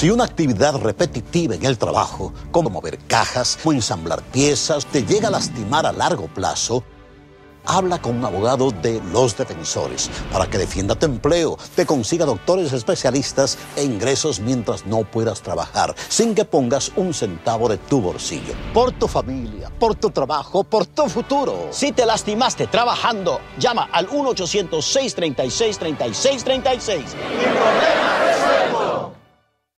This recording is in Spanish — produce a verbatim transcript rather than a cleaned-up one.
Si una actividad repetitiva en el trabajo, como mover cajas o ensamblar piezas, te llega a lastimar a largo plazo, habla con un abogado de Los Defensores para que defienda tu empleo, te consiga doctores especialistas e ingresos mientras no puedas trabajar, sin que pongas un centavo de tu bolsillo. Por tu familia, por tu trabajo, por tu futuro. Si te lastimaste trabajando, llama al uno ochocientos, seiscientos treinta y seis, treinta y seis treinta y seis. ¡Sin problema!